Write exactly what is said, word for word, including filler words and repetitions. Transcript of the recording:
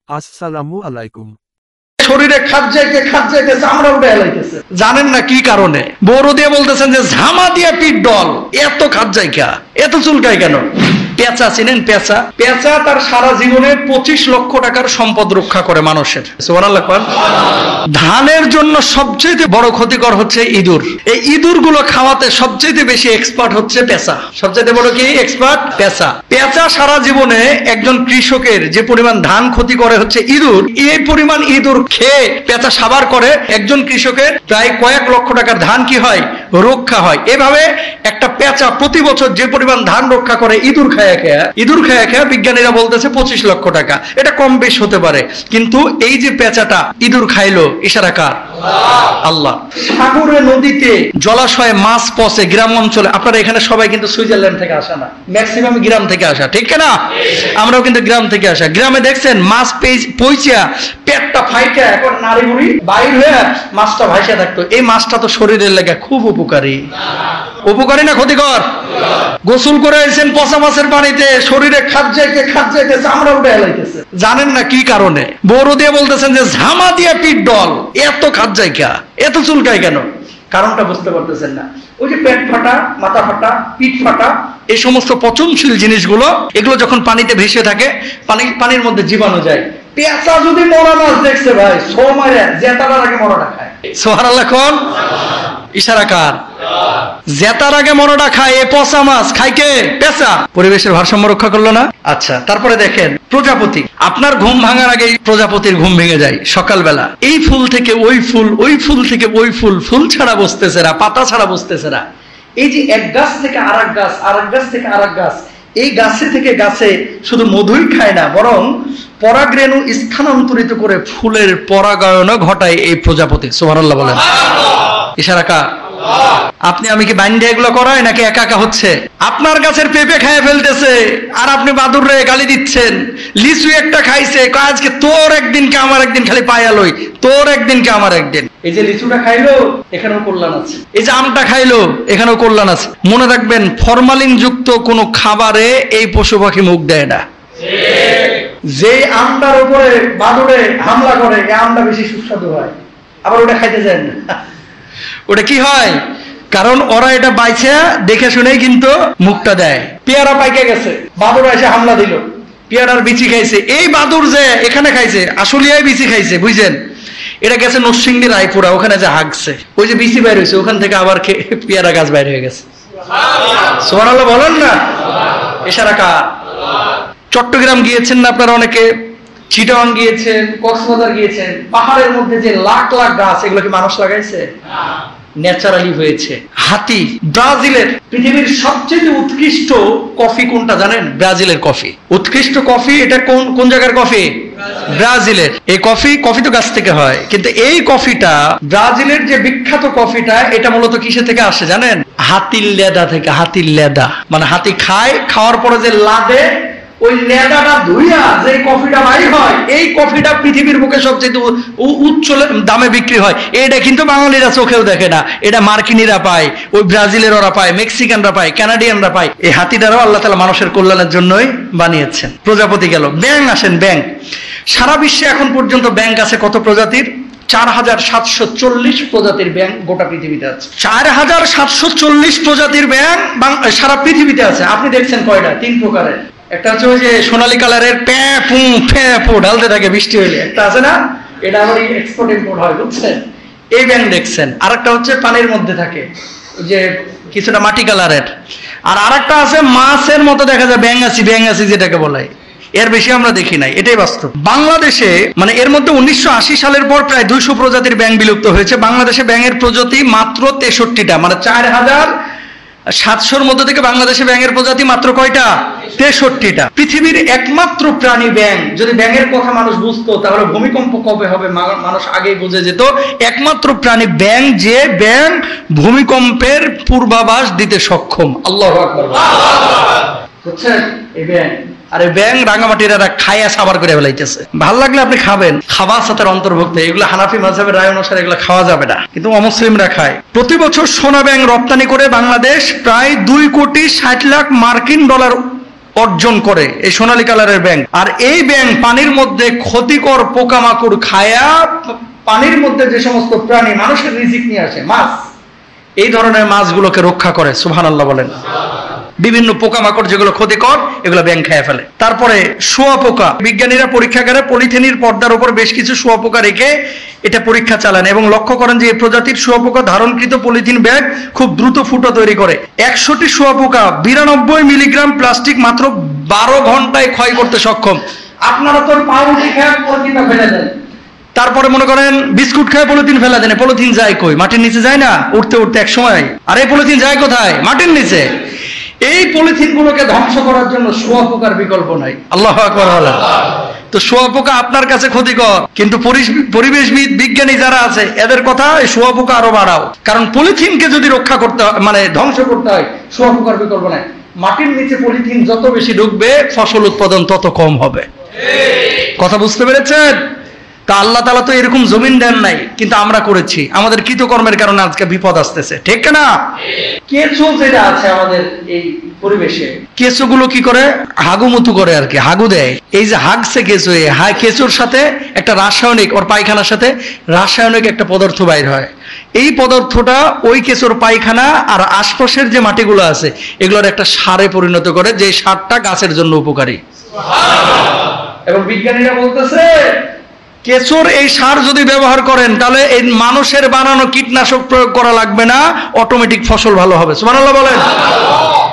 আসসালামু আলাইকুম। শরীরে খাদ যাইতে খাদ যাইতে চামড়া উঠে এলাইতেছে, জানেন না কি কারণে? বড় দিয়ে বলতেছেন যে ঝামা দিয়ে পিঠ ডল, এত খাদ যাইকা এত চুলকায় কেন? পেঁচা চিনেন? পেঁচা পেঁচা তার সারা জীবনে পঁচিশ লক্ষ টাকার সম্পদ রক্ষা করে মানুষের। সুবহানাল্লাহ। ধানের জন্য সবচেয়ে বড় ক্ষতিকর হচ্ছে ইঁদুর। এই ইঁদুর গুলো খাওয়াতে সবচেয়ে বেশি এক্সপার্ট হচ্ছে পেঁচা। সবচেয়ে বড় কি এক্সপার্ট? পেঁচা। পেঁচা সারা জীবনে একজন কৃষকের যে পরিমাণ ধান ক্ষতি করে হচ্ছে ইঁদুর, এই পরিমাণ ইঁদুর খেয়ে পেঁচা সাবার করে একজন কৃষকের প্রায় কয়েক লক্ষ টাকার ধান কি হয়? রক্ষা হয়। এভাবে একটা পেঁচা প্রতি বছর যে পরিমাণ ধান রক্ষা করে ইঁদুর খায়া খেয়া ইঁদুর খায়া খেয়া বিজ্ঞানীরা বলতেছে পঁচিশ লক্ষ টাকা। এটা কম বেশ হতে পারে, কিন্তু এই যে পেঁচাটা ইঁদুর খাইলো, ইশারা কার? আল্লাহ। সাগরে নদীতে জলাশয়ে মাছ পচে গ্রাম অঞ্চলে, আপনারা এখানে সবাই কিন্তু সুইজারল্যান্ড থেকে আসা না, ম্যাক্সিমাম গ্রাম থেকে আসা, ঠিক না? আমরাও কিন্তু গ্রাম থেকে আসা। গ্রামে দেখছেন মাছ পইচা পেটটা ফাইটা এখন নারী বুড়ি বাইর হয়ে মাছটা ভাসিয়া থাকতো। এই মাছটা তো শরীরের লেগে খুব উপকারী। উপকারী না ক্ষতিকর? গোসল করে এসেছেন পচা মাছের পানিতে, শরীরে খাদ যাইতে খাদ যাইতে চামড়া উঠে এলাইতেছে, জানেন না কি কারণে? বড় দিয়ে বলতেছেন যে ঝামা দিয়ে পিঠ ডল, এত খাদ যাইকা এত চুলকায় কেন? কারণটা বুঝতে পারতেছেন না। ওই যে পেট ফাটা, মাথা ফাটা, পিঠ ফাটা, এই সমস্ত পচনশীল জিনিসগুলো, এগুলো যখন পানিতে ভেসে থাকে, পানি পানির মধ্যে জীবাণু যায়। পেঁচা যদি মরা মাছ দেখছে ভাই, সো মারে জেতার আগে মরাটা খায়। সুবহানাল্লাহ। কোন ইশারা কার? জেতার আগে মরোটা খায়। এ পচা মাছ খায় কে? পেঁচা। পরিবেশের ভারসাম্য রক্ষা করলো না। আচ্ছা, তারপরে দেখেন প্রজাপতি। আপনার ঘুম ভাঙার আগে প্রজাপতির ঘুম ভেঙে যায় সকালবেলা। এই ফুল থেকে ওই ফুল, ওই ফুল থেকে ওই ফুল, ফুল ছাড়া বসতেছে না, পাতা ছাড়া বসতেছে না। এই যে এক গাছ থেকে আর এক গাছ, আর এক গাছ থেকে আর এক গাছ, এই গাছে থেকে গাছে শুধু মধুই খায় না, বরং পরাগরেণু স্থানান্তরিত করে ফুলের পরাগায়নও ঘটায় এই প্রজাপতি। সুবহানাল্লাহ বলেন। ইশারা কার? আপনি আমি কি বাইন্ডে এগুলো করায় নাকি একা একা হচ্ছে? আপনার গাছের পেঁপে খাইয়ে ফেলতেছে আর আপনি বাদুর রে গালি দিচ্ছেন। লিচু একটা খাইছে, আজকে তোর একদিন কে আমার একদিন, খালি পায়ালই তোর একদিন কে আমার একদিন। এই যে লিচুটা খাইলো, এখানেও কল্যাণ আছে। এই যে আমটা খাইলো, এখানেও কল্যাণ আছে। মনে রাখবেন, ফরমালিন যুক্ত কোনো খাবারে এই পশু পাখি মুখ দেয় না। যে আমটার উপরে বাদুরে হামলা করে, এই আমটা বেশি সুস্বাদু হয়, আবার ওটা খাইতে যায় না। ওটা কি হয়? কারণ ওরা এটা বাইছে দেখে শুনেই কিন্তু মুখটা দেয়। পেয়ারা পাইকে গেছে, বাদুর এসে হামলা দিল, পেয়ারার বিচি খাইছে। এই বাদুর যে এখানে খাইছে, আসলে বিচি খাইছে, বুঝছেন? এটা গেছে নরসিংদী রায়পুরা, ওখানে যে হাগছে, ওই যে বিচি বাইর হয়েছে, ওখান থেকে আবার পেয়ারা গাছ বাইর হয়ে গেছে। সুবহানাল্লাহ বলেন না। ইশারা কার? চট্টগ্রাম গিয়েছেন না আপনারা অনেকে, চিটাগাং গিয়েছেন, কক্সবাজার গিয়েছেন। পাহাড়ের মধ্যে যে লাখ লাখ গাছ, এগুলো কি মানুষ লাগাইছে? ন্যাচারালি হয়েছে। হাতি। ব্রাজিলের পৃথিবীর সবচেয়ে উৎকৃষ্ট কফি কোনটা জানেন? ব্রাজিলের কফি। উৎকৃষ্ট কফি এটা কোন কোন জায়গার কফি? ব্রাজিলের। এই কফি কফি তো গাছ থেকে হয়, কিন্তু এই কফিটা, ব্রাজিলের যে বিখ্যাত কফিটা, এটা মূলত কিসে থেকে আসে জানেন? হাতির লেদা থেকে। হাতির লেদা মানে হাতি খায়, খাওয়ার পরে যে লাদে, ওই লেদাটা ধুইয়া যে কফিটা বাই হয়, এই কফিটা পৃথিবীর বুকে সবচেয়ে উচ্চ দামে বিক্রি হয়। এটা কিন্তু বাঙালিরা চোখেও দেখে না, এটা মার্কিনিরা পায়, ওই ব্রাজিলের ওরা পায়, মেক্সিকানরা পায়, কানাডিয়ানরা পায়। এই হাতিটারও আল্লাহ তাআলা মানুষের কল্যাণের জন্যই বানিয়েছেন। প্রজাপতি গেল। ব্যাঙ আসেন, ব্যাঙ। সারা বিশ্বে এখন পর্যন্ত ব্যাঙ আছে কত প্রজাতির? চার হাজার সাতশো চল্লিশ প্রজাতির ব্যাঙ গোটা পৃথিবীতে আছে। চার হাজার সাতশো চল্লিশ প্রজাতির ব্যাঙ সারা পৃথিবীতে আছে। আপনি দেখছেন কয়টা? তিন প্রকারের। একটা হচ্ছে ওই যে সোনালী কালারের প্যাপু প্যাপু ঢালতে থাকে বৃষ্টি হইলে, একটা আছে না, এটা আবার এক্সপোর্ট ইম্পোর্ট হয়, বুঝছেন? এই ব্যাঙ দেখছেন। আর একটা হচ্ছে পানির মধ্যে থাকে, যে কিছুটা মাটি কালারের। আর আরেকটা আছে মাছের মতো দেখা যায়, ব্যাঙাচি ব্যাঙাচি যেটাকে বলে। এর বেশি আমরা দেখি নাই, এটাই বাস্তব। বাংলাদেশে মানে এর মধ্যে উনিশশো আশি সালের পর প্রায় দুইশো প্রজাতির ব্যাঙ বিলুপ্ত হয়েছে। বাংলাদেশে ব্যাঙের প্রজাতি মাত্র তেষট্টিটা, মানে চার হাজার সাতশোর মধ্যে থেকে বাংলাদেশে ব্যাঙের প্রজাতি মাত্র কয়টা? তেষট্টিটা। পৃথিবীর একমাত্র প্রাণী ব্যাঙ। যদি ব্যাঙের কথা মানুষ বুঝতো, তাহলে ভূমিকম্প কবে হবে মানুষ আগেই বুঝে যেত। একমাত্র প্রাণী ব্যাঙ, যে ব্যাঙ ভূমিকম্পের পূর্বাভাস দিতে সক্ষম। আল্লাহু আকবার। বুঝছেন? এই ব্যাঙ। আর এই ব্যাঙ রাঙামাটিরা খাইয়া সাবার করে ফেলাইতেছে। ভাল লাগলে আপনি খাবেন, খাবার সাথে অন্তর্ভুক্ত। এগুলো হানাফি মাযহাবের রায় অনুসারে এগুলো খাওয়া যাবে না, কিন্তু অমুসলিমরা খায়। প্রতি বছর সোনা ব্যাঙ রপ্তানি করে বাংলাদেশ প্রায় দুই কোটি ষাট লাখ মার্কিন ডলার অর্জন করে, এই সোনালী কালারের ব্যাঙ। আর এই ব্যাঙ পানির মধ্যে ক্ষতিকর পোকামাকড় খায়া পানির মধ্যে যে সমস্ত প্রাণী মানুষের রিজিক নিয়ে আসে, মাছ, এই ধরনের মাছগুলোকে রক্ষা করে। সুবহানাল্লাহ বলেন। বিভিন্ন পোকামাকড় যেগুলো ক্ষতিকর এগুলো ব্যাঙ খেয়ে ফেলে। তারপরে শুঁয়াপোকা, বিজ্ঞানীরা পরীক্ষাগারে পলিথিনের পর্দার উপর বেশ কিছু শুঁয়াপোকা রেখে এটা পরীক্ষা চালান এবং লক্ষ্য করেন যে এই প্রজাতির শুঁয়াপোকা ধারণকৃত পলিথিন ব্যাগ খুব দ্রুত ফুটো তৈরি করে। একশোটি শুঁয়াপোকা বিরানব্বই মিলিগ্রাম প্লাস্টিক মাত্র বারো ঘন্টায় ক্ষয় করতে সক্ষম। আপনারা তো পাউরুটি খেয়ে পলিথিনটা ফেলে দেন, তারপরে মনে করেন বিস্কুট খেয়ে পলিথিন ফেলা দেন, পলিথিন যায় কই? মাটির নিচে যায় না? উঠতে উঠতে এক সময় আর এই পলিথিন যায় কোথায়? মাটির নিচে। এই পলিথিন গুলোকে ধ্বংস করার জন্য শুঁয়াপোকার বিকল্প নাই। আল্লাহু আকবার বলেন। তো শুঁয়াপোকা আপনার কাছে ক্ষতিকর, কিন্তু পরিবেশবিদ বিজ্ঞানী যারা আছে এদের কথা এই শুঁয়াপোকা আরো বাড়াও, কারণ পলিথিনকে যদি রক্ষা করতে হয়, মানে ধ্বংস করতে হয়, শুঁয়াপোকার বিকল্প নাই। মাটির নিচে পলিথিন যত বেশি ঢুকবে ফসল উৎপাদন তত কম হবে। কথা বুঝতে পেরেছেন? তা আল্লাহ তাআলা তো এরকম জমিন দেন নাই, কিন্তু আমরা করেছি। আমাদের কৃতকর্মের কারণে আজকে বিপদ আসতেছে, ঠিক না? কেঁচো যেটা আছে আমাদের এই পরিবেশে, কেঁচোগুলো কি করে? হাগুমুতু করে আর কি, হাগু দেয়। এই যে হাগছে কেঁচো, এই কেঁচোর সাথে একটা রাসায়নিক, ওর পায়খানার সাথে রাসায়নিক একটা পদার্থ বাইর হয়। এই পদার্থটা ওই কেঁচোর পায়খানা আর আশপাশের যে মাটিগুলো আছে এগুলোর একটা সারে পরিণত করে, যে সারটা গাছের জন্য উপকারী। এবং বিজ্ঞানীরা বলতেছে কেঁচোর এই সার যদি ব্যবহার করেন তাহলে এই মানুষের বানানো কীটনাশক প্রয়োগ করা লাগবে না, অটোমেটিক ফসল ভালো হবে। সুবহানাল্লাহ বলেন।